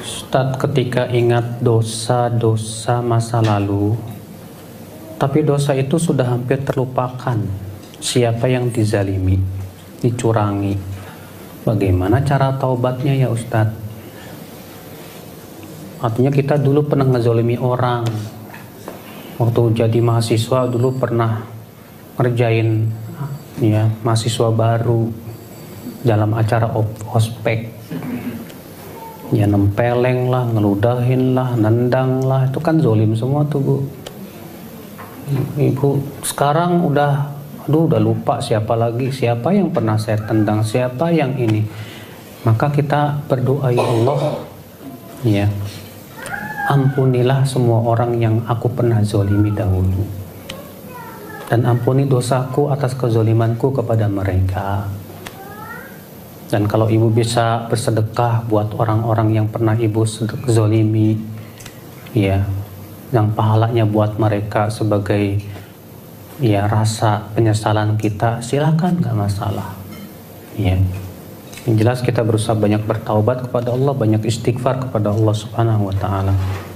Ustadz, ketika ingat dosa-dosa masa lalu, tapi dosa itu sudah hampir terlupakan. Siapa yang dizalimi, dicurangi, bagaimana cara taubatnya ya Ustadz? Artinya kita dulu pernah ngezolimi orang. Waktu jadi mahasiswa dulu pernah ngerjain ya mahasiswa baru dalam acara ospek. Ya nempeleng lah, ngeludahin lah, nendang lah, itu kan zolim semua tuh Bu. Ibu sekarang udah lupa siapa lagi, siapa yang pernah saya tendang, siapa yang ini. Maka kita berdoa, ya Allah, ya ampunilah semua orang yang aku pernah zolimi dahulu, dan ampuni dosaku atas kezolimanku kepada mereka. Dan kalau ibu bisa bersedekah buat orang-orang yang pernah ibu zolimi, ya, yang pahalanya buat mereka sebagai ya rasa penyesalan kita, silakan, nggak masalah. Ya, yang jelas kita berusaha banyak bertaubat kepada Allah, banyak istighfar kepada Allah Subhanahu Wa Taala.